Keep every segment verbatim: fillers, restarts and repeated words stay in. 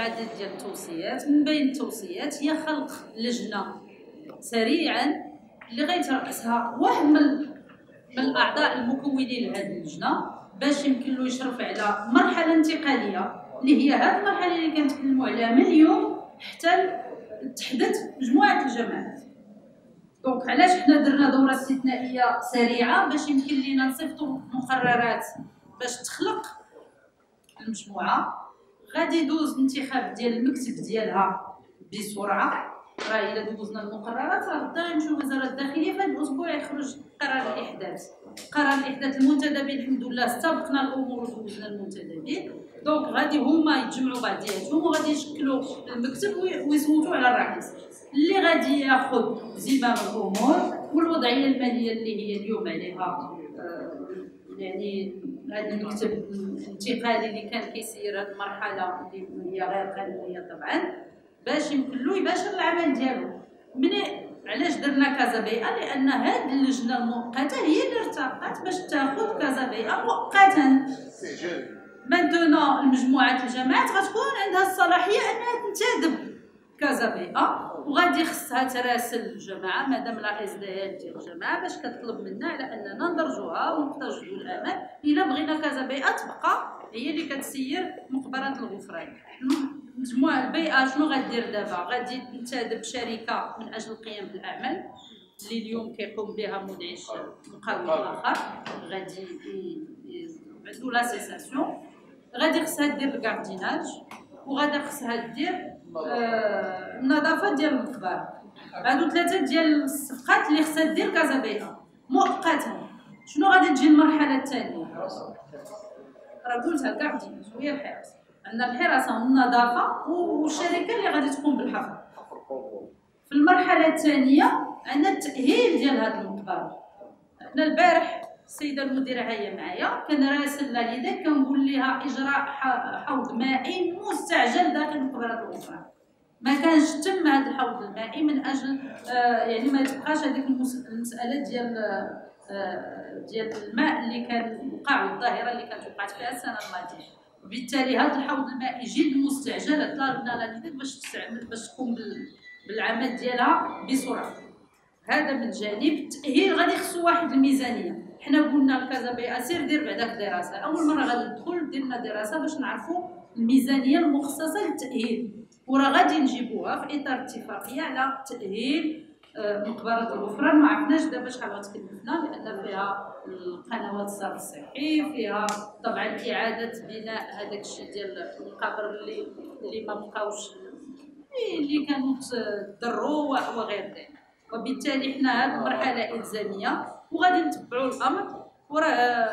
العديد ديال التوصيات. من بين التوصيات هي خلق لجنه سريعا اللي غيترأسها واحد من من الاعضاء المكونين لهذه اللجنه، باش يمكن له يشرف على مرحله انتقاليه اللي هي هذه المرحله اللي كنتكلموا عليها من اليوم حتى تحدث مجموعه الجماعات. دونك علاش حنا درنا دوره استثنائيه سريعه؟ باش يمكن لينا نصيفطوا مقررات باش تخلق المجموعه. غادي يدوز الانتخاب ديال المكتب ديالها بسرعه، راه الا دوزنا المقررات راه غدا غنمشيو وزاره الداخليه في هذا الاسبوع يخرج قرار الاحداث. قرار الاحداث المنتدبين الحمد لله استبقنا الامور ودوزنا المنتدبين، دونك غادي هما يتجمعوا بعضياتهم وغادي يشكلوا المكتب ويصوتوا على الرئيس اللي غادي ياخذ زمام الامور. والوضعيه الماليه اللي هي اليوم عليها آه يعني هذا المكتب الانتقالي اللي كان كيسير هذه المرحله اللي هي غير قانونيه طبعا، باش يمكن له يباشر العمل ديالو. من علاش درنا كازا بيئه؟ لان هذه اللجنه المؤقته هي اللي ارتقت باش تاخذ كازا بيئه مؤقتا. مانتونو المجموعات الجماعات غتكون عندها الصلاحيه انها تنتدب كازا بيئه، وغادي خصها تراسل الجماعه مادام لا اس دي ال ديال الجماعه باش كتطلب منا على اننا ندرجوها ونحتاجوا الامان الا بغينا كازا بيئه تبقى هي اللي كتسير مقبره الغفران. مجموعه البيئه شنو غدير دابا؟ غادي تنتدب شركه من اجل القيام بالاعمال اللي اليوم كيقوم بها منعش مقاول اخر، غادي عنده لاسيساسيون، غادي خصها دير الكارديناج، وغادي خصها دير آه النظافه ديال المقبره. هادو ثلاثه ديال الصفقات اللي خصها دير كازا بيئه مؤقتا. شنو غادي تجي المرحله الثانيه؟ راه قلتها الكارديناج وهي الحراسه. عندنا الحراسه والنظافه والشركه اللي غادي تقوم بالحفر. في المرحله الثانيه عندنا التاهيل ديال هذه المقبره. انا البارح السيده المديره هي معايا كان راسل ليديك كنقول لها اجراء حوض مائي مستعجل داخل مقبره الغفران. ما كانش تم هذا الحوض المائي من اجل آه يعني ما تبقاش هذيك المساله ديال آه ديال الماء اللي كان وقع والظاهره اللي كانت وقعت فيها السنه الماضيه. وبالتالي هذا الحوض المائي جد مستعجل طالبنا ليديك باش تستعمل باش تقوم بالعمل ديالها بسرعه. هذا من جانب. التاهيل غادي خصو واحد الميزانيه. حنا قلنا لكازا بيئه سير دير بعداك دراسه. اول مره غادي ندخل درنا دراسه باش نعرفوا الميزانيه المخصصه للتاهيل، وراه غادي نجيبوها في اطار اتفاقيه على تاهيل مقبره الغفران. ما عرفناش دابا شحال غتكلفنا لان فيها القنوات الصرف الصحي، فيها طبعا اعاده بناء هذاك الشيء ديال المقابر اللي اللي ما بقاوش اللي كانوا تضروا وغير ذلك. وبالتالي حنا هذه المرحله الزاميه وغادي نتبعوا الامر. وراه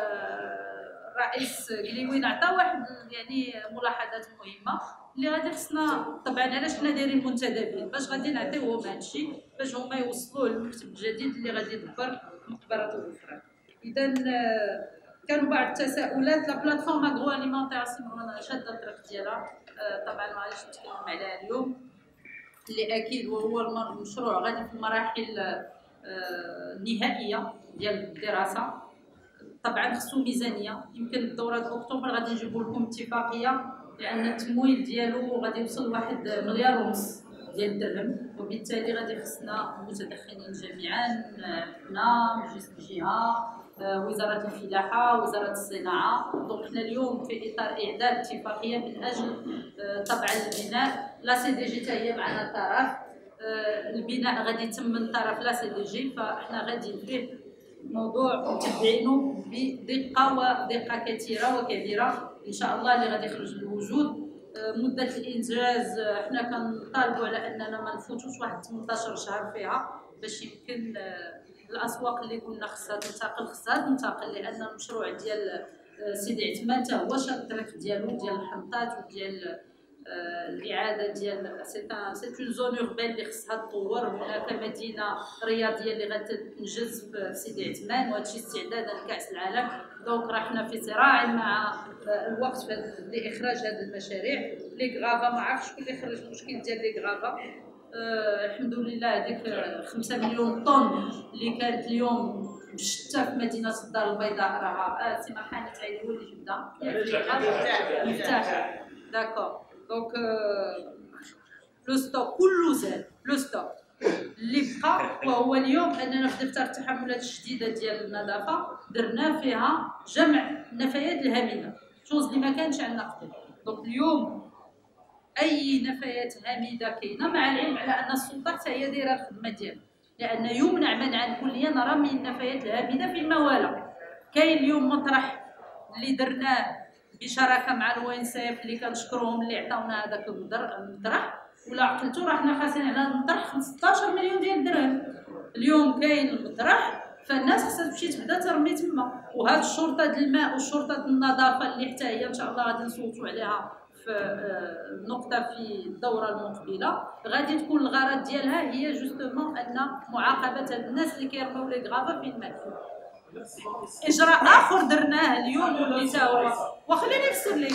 الرئيس قليوين عطى واحد يعني ملاحظات مهمه اللي غادي خصنا طبعا علاش حنا دايرين منتدبين باش غادي نعطيوهم هذا الشيء باش هما يوصلوه للمكتب الجديد اللي غادي يدبر مقبره الغفران. اذا كانوا بعض التساؤلات. لا بلاتفورم اغرو اليمونتير سيمون شاده الطريق ديالها، طبعا ما غاديش نتكلم عليها اليوم، اللي اكيد وهو المشروع غادي في المراحل النهائيه ديال الدراسه. طبعا خصو ميزانيه. يمكن الدوره ديال اكتوبر غادي نجيبوا لكم اتفاقيه لان التمويل ديالو غادي يوصل واحد مليار ونص ديال الدرهم، وبالتالي غادي خصنا متدخلين جميعا، حنا مجلس الجهه، وزاره الفلاحه، وزاره الصناعه. دونك حنا اليوم في اطار اعداد اتفاقيه من اجل طبعا البناء. لا سي دي جي حتى هي معنا طرف. البناء غادي يتم من طرف لا سي دي جي، فاحنا غادي فيه موضوع متبعينه بدقه ودقه كثيره وكبيره ان شاء الله اللي غادي يخرج بالوجود. مده الانجاز حنا كنطالبوا على اننا ما نفوتوش واحد ثمنطاش شهر فيها باش يمكن الاسواق اللي كنا خصها تنتقل خصها تنتقل، لان المشروع ديال سيدي عثمان حتى هو شاد الطريق ديالو ديال الحنطات وديال الاعاده ديال سي سي اون زون اوربان اللي خصها تطور. هناك مدينه رياضيه اللي غتنجز في سيدي عثمان، وهذا الشيء استعدادا لكاس العالم. دونك راه حنا في صراع مع الوقت لاخراج هذه المشاريع. لي غرافا ما عرفتش شكون اللي خرج المشكل ديال لي غرافا. أه الحمد لله هذيك خمسة مليون طن اللي كانت اليوم بشتى في مدينه الدار البيضاء راها آه سي مرحاني تعيد هو اللي جبدها مفتاح داكور. دونك لو ستوك كله زاد. لو ستوك اللي بقى وهو اليوم اننا في دفتر التحملات الشديده ديال النظافه درنا فيها جمع النفايات الهامده، شوز اللي ما كانش عندنا قبل. دونك اليوم اي نفايات هامده كاينه، مع العلم على ان السلطه حتى هي دايره الخدمه ديالها، لان يمنع منعا كليا رمي النفايات الهامده في الموالى. كاين اليوم مطرح اللي درناه بشراكه مع الوينسيف اللي كنشكرهم اللي عطاونا هذاك المطرح، ولا عقلتو راه حنا خاسرين على المطرح خمسطاش مليون ديال الدرهم. اليوم كاين المطرح فالناس خصها تمشي تبدا ترمي تما. وهاد الشرطه ديال الماء والشرطه النظافه اللي حتى هي ان شاء الله غادي نصوتوا عليها في نقطه في الدوره المقبله، غادي تكون الغرض ديالها هي جوستومون ان معاقبه هاد الناس اللي كيرميو لي غافا في الماء. اجراء اخر درناه اليوم واللي تا هو وخليني نفسر لك.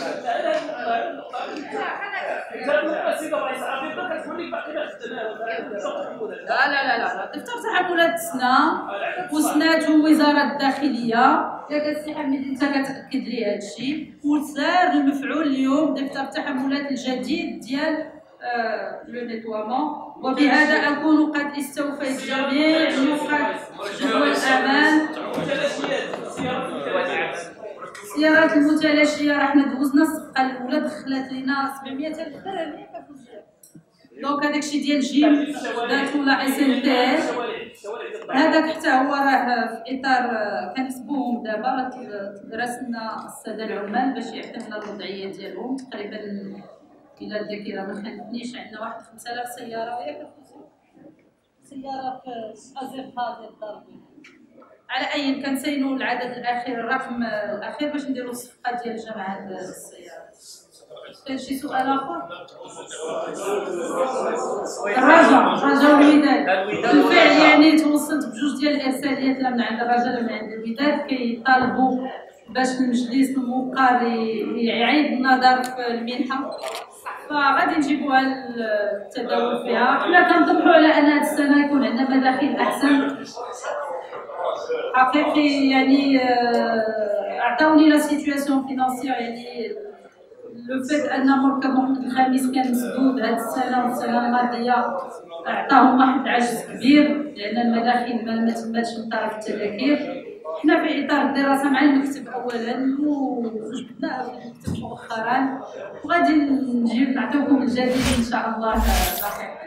لا لا لا لا دفتر تحملات سنا وسناتو وزاره الداخليه، ياك السي حميد انت كتاكد لي هذا الشيء، وصار المفعول اليوم دفتر التحملات الجديد ديال لو نيتوامون. وبهذا اكون قد استوفيت جميع نقاط جدول الامان. السيارات المتلاشيه راه حنا دوزنا الصفقه الاولى دخلت لينا سبعمية الف درهم. دونك هذاك الشيء ديال جيم داتو لا اس ان تي هذاك حتى هو راه في اطار كنحسبوهم دابا. راسلنا الساده العمال باش يعطيونا الوضعيه ديالهم. تقريبا الى الذاكره ما خانتنيش عندنا واحد خمسة آلاف سياره وياك سياره في ازرقاء ديال الدار البيضاء. على اي كنسينوا العدد الاخير الرقم الاخير باش نديروا الصفقه ديال جمع هاد السيارات. كاين شي سؤال اخر؟ الرجاء رجاء الوداد بالفعل يعني توصلت بجوج ديال الارساليات لا من عند الرجاء لا من عند الوداد كيطالبوا باش المجلس الموقر يعيد النظر في المنحه، فغادي نجيبوها للتداول فيها. حنا كنطمحوا على ان هذه السنه يكون عندنا مداخيل احسن حقيقي. يعني عطاوني لا سيتوياسيون فينانسيير، يعني لو فيت ان مركب محمد الخامس كان مسدود هذه السنه والسنه الماضيه عطاهم واحد العجز كبير لان المداخيل ما تماتش من طرف التذاكير. حنا في اطار الدراسه مع المكتب اولا وجبنا المكتب مؤخرا، وغادي نجيب نعطيكم الجديد ان شاء الله.